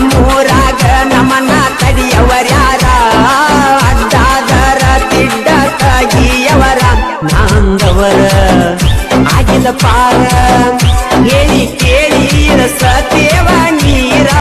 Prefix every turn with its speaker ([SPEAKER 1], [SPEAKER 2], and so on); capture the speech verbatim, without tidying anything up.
[SPEAKER 1] ನಮ್ಮೂರಾಗ ನಮನ ತಡಿಯವರ್ಯಾರ ಅಡ್ಡಾದರ ತಿಡ್ಡ ತಗಿಯವರ ನಾಂದವರ ಆಗಿಲ್ಲ ಪಾರ ಹೇಳಿ ಕೇಳಿ ಸತಿ